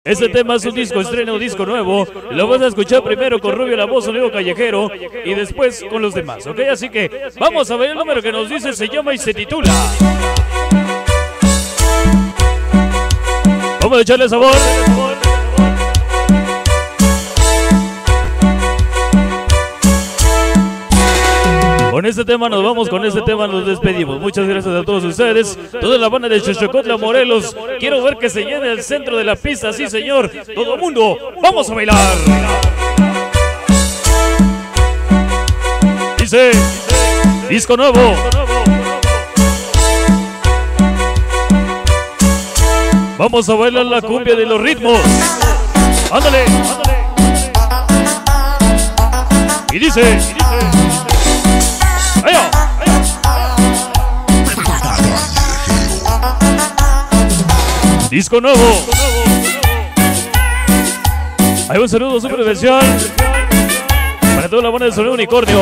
Este tema es un disco estreno, un disco nuevo. Lo vas a escuchar primero con Rubio La Voz, Sonido Callejero, y después con los demás, ¿ok? Así que vamos a ver el número que nos dice, se llama y se titula. Vamos a echarle sabor. Con este tema nos vamos, con este tema nos despedimos. Muchas gracias a todos ustedes, toda la banda de Xochocotla, Morelos. Quiero ver que se llene el centro de la pista, sí señor. Todo el mundo, vamos a bailar. Dice, disco nuevo. Vamos a bailar la cumbia de los ritmos. Ándale, ándale. Y dice, ¡Ayo! Disco nuevo. Hay un saludo súper especial para toda la banda de Sonido Unicornio.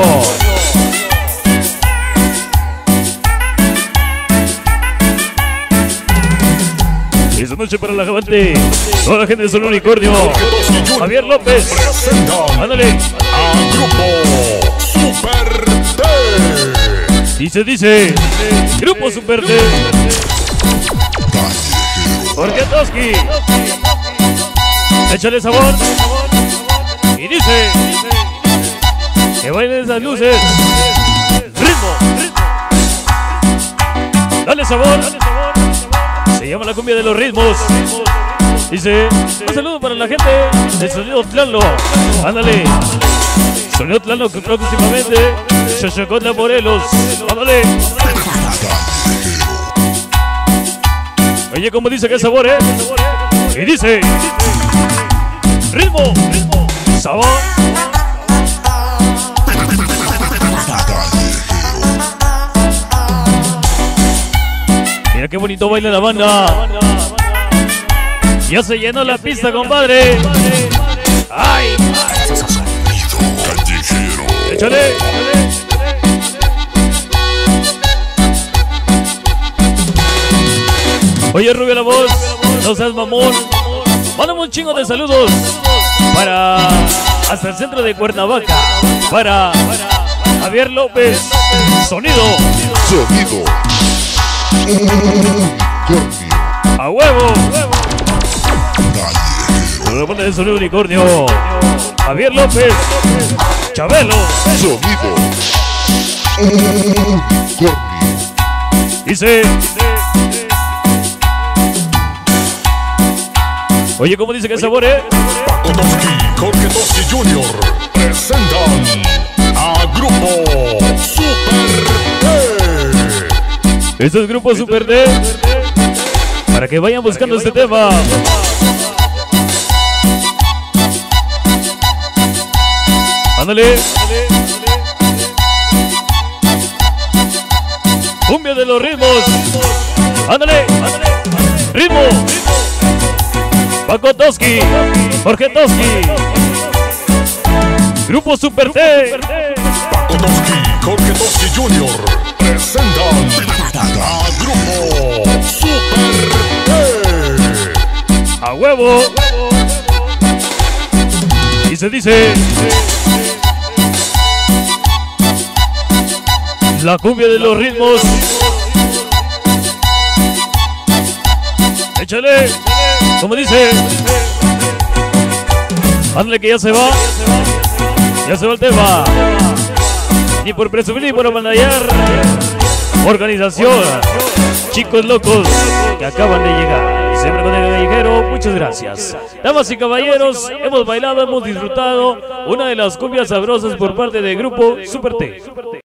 Esta noche para la gente, toda la gente de Sonido Unicornio. Javier López, ándale. A Grupo Super T. Dice, Grupo Super T. Jorge Toski. Échale sabor. Y dice, que bailen esas luces. Ritmo. Dale sabor. Se llama la cumbia de los ritmos. Dice, un saludo para la gente del Sonido Tlalo. Ándale. Sonido Tlalo que próximamente Xochocotla, Morelos. Ándale. Oye, como dice que sabor, Y dice, ritmo, sabor. Mira qué bonito baila la banda. Ya se llenó la pista, compadre. ¡Ay! ¡Échale! Oye, Rubio La Voz, no seas mamón. Mándame un chingo de saludos para hasta el centro de Cuernavaca. Para Javier López. Sonido. A huevo. La banda de Sonido Unicornio. Javier López. Chabelo. Sonido Unicornio. Dice. Oye, ¿cómo dice que sabor, Paco Toski, Jorge Toski Jr. presentan a Grupo Super T. Este es Grupo Super T. Para que vayan buscando este tema. Ándale. Cumbia de los ritmos. Ándale. Ritmo. Paco Toski, Jorge Toski. Grupo Super T. Paco Toski, Jorge Toski Jr. presentan a Grupo Super T. A huevo. Y se dice, la cumbia de los ritmos. Échale. Como dice, ándale que ya se va. Ya se va el tema. Ni por presumir ni por abandallar. Organización Chicos Locos que acaban de llegar. Siempre con el callejero, muchas gracias. Damas y caballeros, hemos bailado, hemos disfrutado una de las cumbias sabrosas por parte del Grupo Super T.